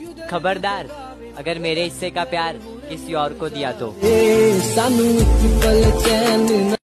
खबरदार अगर मेरे हिस्से का प्यार किसी और को दिया तो।